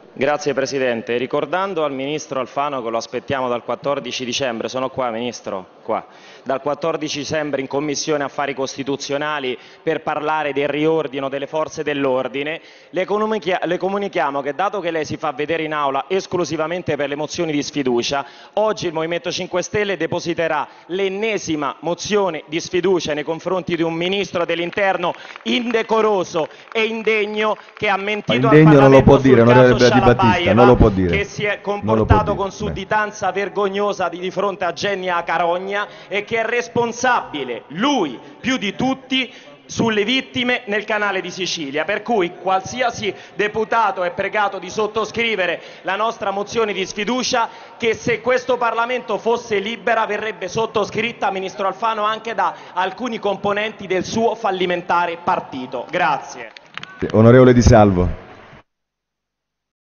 Grazie Presidente. Ricordando al Ministro Alfano che lo aspettiamo dal 14 dicembre, sono qua Ministro, qua, dal 14 dicembre in Commissione Affari Costituzionali per parlare del riordino delle forze dell'ordine, le comunichiamo che dato che lei si fa vedere in aula esclusivamente per le mozioni di sfiducia, oggi il Movimento 5 Stelle depositerà l'ennesima mozione di sfiducia nei confronti di un Ministro dell'Interno indecoroso e indegno che ha mentito al indegno non lo Parlamento può dire, sul caso onorevole Di Battista, non lo può dire. che si è Non lo può comportato dire. con sudditanza vergognosa di fronte a Genny Carogna e che è responsabile, lui più di tutti, sulle vittime nel canale di Sicilia, per cui qualsiasi deputato è pregato di sottoscrivere la nostra mozione di sfiducia che, se questo Parlamento fosse libera, verrebbe sottoscritta, Ministro Alfano, anche da alcuni componenti del suo fallimentare partito. Grazie. Onorevole Di Salvo.